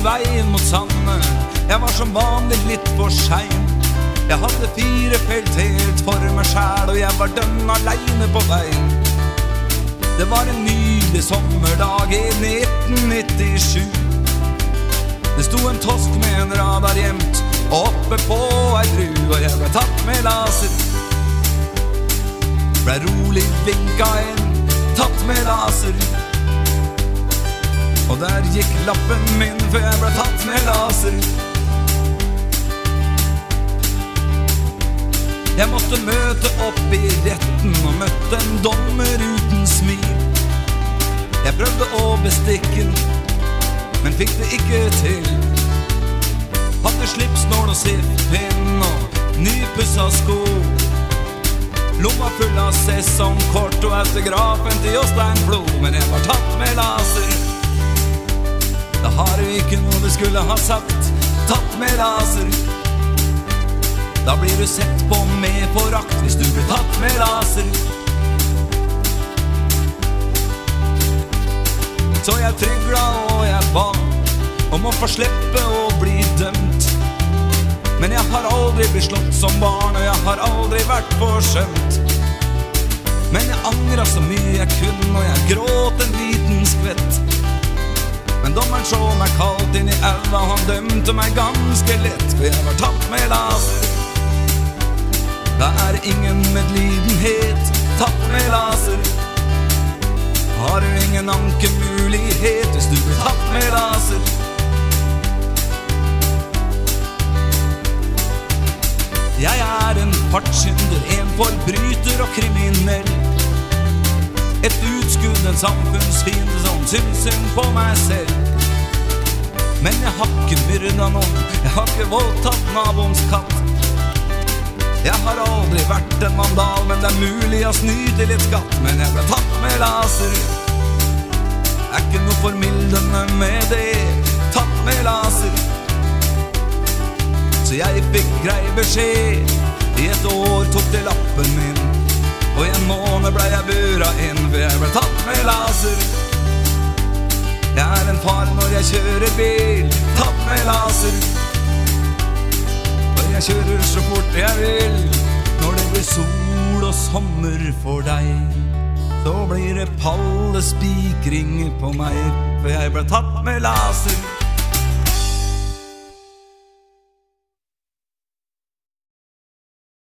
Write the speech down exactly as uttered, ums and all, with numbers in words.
veien mot Sande. Jeg var som vanlig litt for sein. Jeg hadde fire felt helt for meg selv, og jeg var dønn alene på veien. Det var en nydelig sommerdag i nitten nittisju. Det sto en tosk med en radar gjemt oppe på ei bru, og jeg ble tatt med laser. Ble rolig vinka inn, tatt med laser. Og der gikk lappen min, for jeg ble tatt med laser. Jeg måtte møte opp i retten og møtte en dommer uten smil. Jeg prøvde å bestikke den, men fikk det ikke til. Hadde slipsnål og siftpinn og nypussa sko. Lomma full av sesongkort og autografen til Jostein Flo. Men jeg var tatt med laser. Da har du ikke noe du skulle ha sagt. Tatt med laser. Da blir du sett på med forakt hvis du blir tatt med laser. Så jeg trygla og jeg ba om å få slippe å bli dømt. Men jeg har aldri blitt slått som barn, og jeg har aldri vært forsømt. Men jeg angret så mye jeg kunne, og jeg gråt en liten skvett. Men dommeren så meg kaldt inn i elva, han dømte meg ganske lett, for jeg var tatt med laser. Det er ingen medlidenhet, tatt med laser. Har du ingen ankemulighet hvis du blir tatt med laser? Jeg er en fartssynder, en forbryter og kriminell. Et utskudd, en samfunnsfiende som syns synd på meg selv. Men jeg har ikke myrdet noen, jeg har ikke voldtatt naboens katt. Jeg har aldri vært en vandal, men det er mulig å snyte litt skatt. Men jeg ble tatt med laser. Er ikke noe formildende med det, tatt med laser. Så jeg fikk grei beskjed. I et år tok det lappen min, og i en måned ble jeg bura inn, for jeg ble tatt med laser. Jeg er en far når jeg kjører bil, tatt med laser. Og jeg kjører så fort jeg vil. Når det blir sol og sommer for deg, så blir det pallespikring på meg, for jeg ble tatt med laser.